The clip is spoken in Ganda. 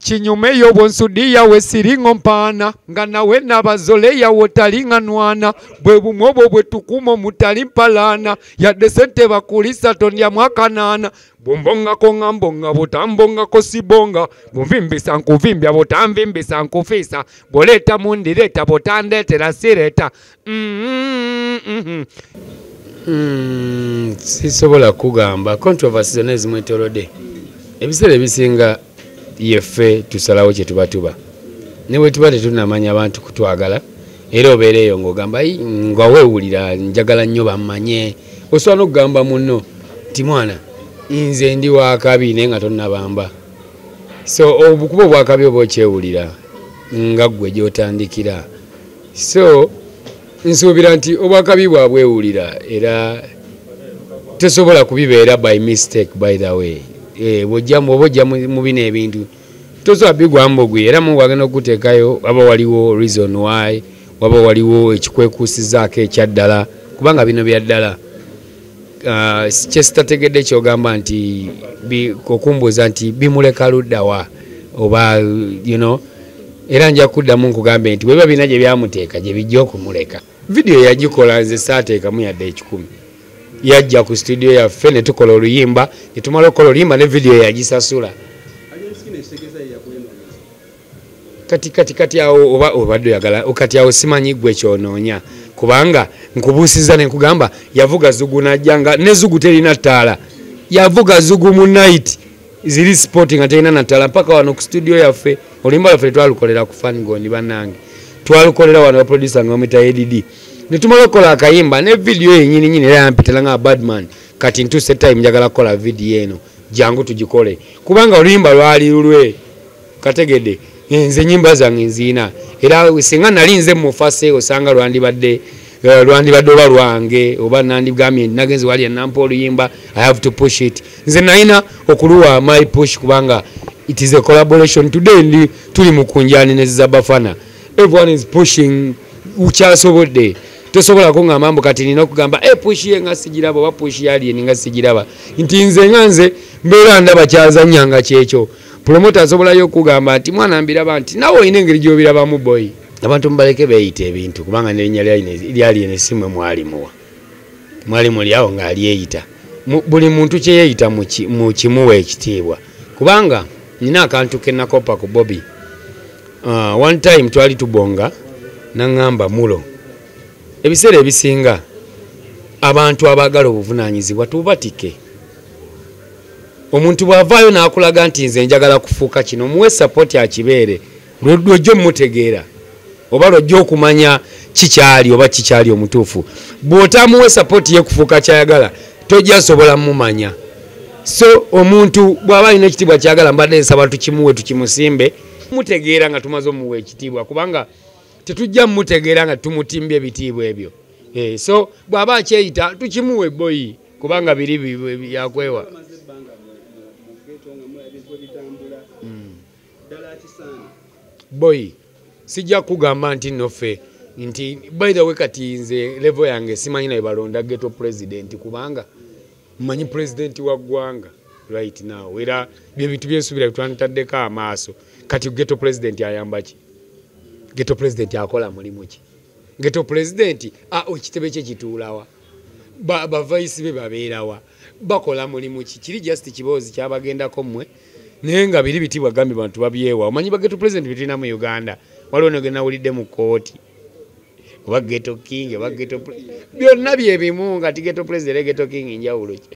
kinyume yo bonsudi yawe siringo mpana nga nawe nabazole yawe talinga nwana bwe bumwobo bwe tukumo mutali mpalana yadde sente bakulisa tondya mwakanana bombonga ko ngambonga botambonga ko sibonga buvimbisa nkuvimbya botamvimbisa nkufisa boleta mundireta botandetera sireta sisobola kugamba controversy zonna ezimwetolodde ebiseera ebisinga yeffe tusalawo kye tuba ne bwe tuba tetunamanya abantu kutwagala era obeera eyo ng'ogamba nga weewulira njagala nnyo bammanye osobola n'okugamba munno nti mwana nze ndi wakabi naye nga tonnabamba so obukuba obwakabi oba okyewulira nga ggwe gy'otandikira so nsuubira nti obwakabi bwabwewulira era tosobola kubibeera by mistake by the way oba ojja mu bino ebintu tosobola bigwambo gwe era mu wagenda okuteekayo waba waliwo reason why waba waliwo ekikwekuusizaako ekyaddala kubanga bino byaddala kyesitategedde kyogamba nti okumbuuza nti bimuleka luddawa oba era nja kuddamu nkugambe nti bweba bina gye byamuteeka gye bijja okumuleka vidiyo yagikola nze saateekamu yadde 10 yajja ku studio yaffe ne tukola oluyimba ne tumala okukola oluyimba ne vidiyo yagisasula kati awo oba obadde oyagala kati awo simanyi ggwe kyonoonya kubanga nkubuusiza ne nkugamba yavuga zugu najjanga ne zugu terina ttaala yavuga zugu mu night ziri sporting nga terina na ttaala mpaka wano ku studio yaffe oluyimba lwaffe twalukolera ku Fangoni bannange twalukolera wano baproducer nga bamwita ADD ne tumala okukola akayimba ne vidiyo yennyini era yampitala nga badman kati ntuuse time njagala kukola vidiyo eno jangu tugikole kubanga oluyimba lwali lulwe kategedde nze nyimba zange nziina era singa nali nze mufase osanga lwandibadde oba lwange oba nandigambye nagenzi wali nampa oluyimba I have to push it nze nalina okuluwa my push kubanga it is a collaboration today ndi tuli mu kunjani ne Zabafana everyone is pushing ukyasobodde tosobola kungamba mbu kati nina okugamba push ye nga sigiraba oba push yali nga sigiraba nti nze nga nze mbeera ndaba kyazanyanga kyekyo promoter asobolayo okugamba nti mwana mbiraba nti nawe oyina engeri gy'obirabamu boy abantu mubaleke beeyita ebintu kubanga nerinnya lyali eno esimu mwalimu lyawo ng'alyeyita buli muntu kyeyeeyita mu kimuwa ekitiibwa kubanga nina akantu ke nakopa ku Bobby one time twali tubonga naŋŋamba Mulo ebiseera ebisinga abantu abaagala obuvunaanyizibwa tubatike omuntu bw'avaayo n'akulaga nti nze njagala kufuuka kino muwe support akibeere lwojja omutegeera oba lwojja okumanya kikyali oba kikyali omutuufu bw'otamuwe support ye kufuuka kyayagala tojja sobola mumanya so omuntu bw'aba alina ekitiibwa kyagala mbadde nsaba tukimuwe tukimusimbe mutegeera nga tumaze omuwa ekitiibwa kubanga tetujja mutegeera nga tumutimbye ebitiibwa ebyo so bw'aba akyeyita tukimuwe boyi kubanga biri byakwewa boy sijja kugamba nti noffe nti by the way kati nze level yange simanyi naye balonda ghetto president kubanga mmanyi president wa ggwanga right now era byebintu byensuubira bitwanitaddeko amaaso kati ghetto president ayamba ki ghetto president akola mulimu ki ghetto president ekitebe kye kituulawa bavaisi be babeerawa bakola mulimu ki kiri just kiboozi kyabagendako mmwe naye nga biri bitibwa gambi bantu babyewa omanyi ba ghetto president bitulina mu Uganda waliwo nogenda wulidde mu kooti oba ghetto king oba ghetto byonna bye bimu nga ti ghetto president ghetto king njawulo ki